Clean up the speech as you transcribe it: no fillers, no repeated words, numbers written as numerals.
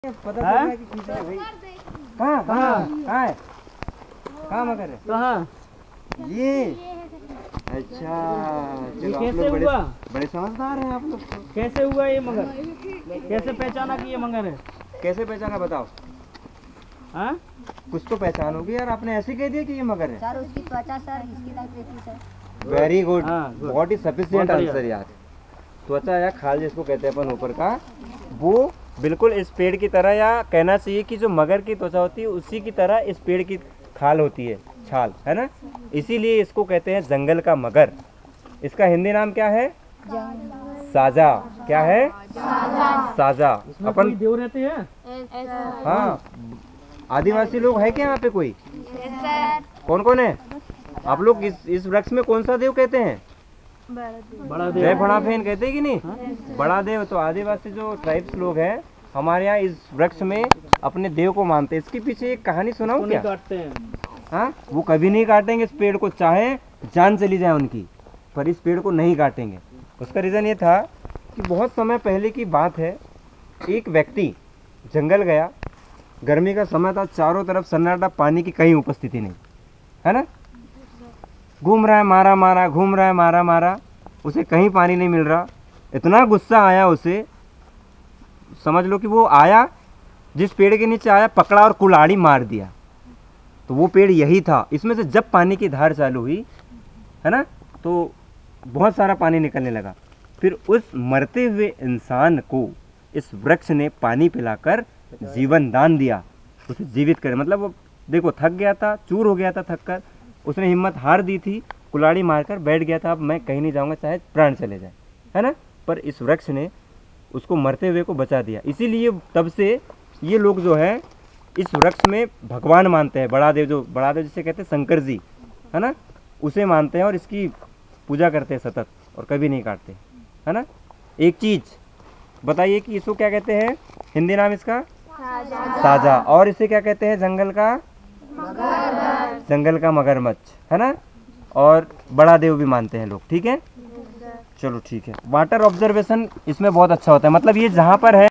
पता चल रहा है कि खींचा है भाई। कहाँ कहाँ कहाँ है? कहाँ मगर है? कहाँ? ये अच्छा, चलो आप कैसे लोग हुआ? बड़े समझदार हैं आप लोग। कैसे हुआ ये मगर? कैसे पहचाना कि ये मगर है? कैसे पहचाना बताओ? हाँ? कुछ तो पहचान होगी यार, आपने ऐसे कह दिया कि ये मगर है। सर उसकी त्वचा सर इसकी आकृति सर। वेरी गुड, हाँ, good. बहुत ही सफिशिएंट बहुत बढ़िया। आंसर यार। त्वचा या खाल जिसको कहते हैं अपन ऊपर का, वो बिल्कुल इस पेड़ की तरह, या कहना चाहिए कि जो मगर की त्वचा होती है उसी की तरह इस पेड़ की खाल होती है, छाल, है ना। इसीलिए इसको कहते हैं जंगल का मगर। इसका हिंदी नाम क्या है? साजा। क्या है? साजा। इसमें अपन कोई देव रहते हैं? हाँ, आदिवासी लोग है क्या यहाँ पे कोई? कौन कौन है? आप लोग इस वृक्ष में कौन सा देव कहते हैं? बड़ा जय देव। फणाफेन कहते हैं कि नहीं? बड़ा देव। तो आदिवासी जो ट्राइब्स लोग हैं हमारे यहाँ इस वृक्ष में अपने देव को मानते हैं। इसके पीछे एक कहानी सुनाऊं उसको नहीं क्या? काटते हैं। हाँ, वो कभी नहीं काटेंगे इस पेड़ को, चाहे जान चली जाए उनकी, पर इस पेड़ को नहीं काटेंगे। उसका रीज़न ये था कि बहुत समय पहले की बात है, एक व्यक्ति जंगल गया, गर्मी का समय था, चारों तरफ सन्नाटा, पानी की कहीं उपस्थिति नहीं, है ना। घूम रहा है मारा मारा, घूम रहा है मारा मारा, उसे कहीं पानी नहीं मिल रहा। इतना गुस्सा आया उसे, समझ लो कि वो आया, जिस पेड़ के नीचे आया पकड़ा और कुल्हाड़ी मार दिया। तो वो पेड़ यही था। इसमें से जब पानी की धार चालू हुई, है ना, तो बहुत सारा पानी निकलने लगा। फिर उस मरते हुए इंसान को इस वृक्ष ने पानी पिलाकर जीवन दान दिया, उसे जीवित करे। मतलब वो देखो थक गया था, चूर हो गया था थक कर, उसने हिम्मत हार दी थी, कुल्हाड़ी मारकर बैठ गया था, अब मैं कहीं नहीं जाऊंगा चाहे प्राण चले जाए, है ना। पर इस वृक्ष ने उसको मरते हुए को बचा दिया। इसीलिए तब से ये लोग जो है इस वृक्ष में भगवान मानते हैं। बड़ा देव, जो बड़ा देव जिसे कहते हैं शंकर जी, है ना, उसे मानते हैं और इसकी पूजा करते हैं सतत, और कभी नहीं काटते, है ना। एक चीज़ बताइए कि इसको क्या कहते हैं? हिंदी नाम इसका साजा। और इसे क्या कहते हैं? जंगल का जंगल का मगरमच्छ, है ना। और बड़ा देव भी मानते हैं लोग, ठीक है। चलो ठीक है। वाटर ऑब्जर्वेशन इसमें बहुत अच्छा होता है। मतलब ये जहाँ पर है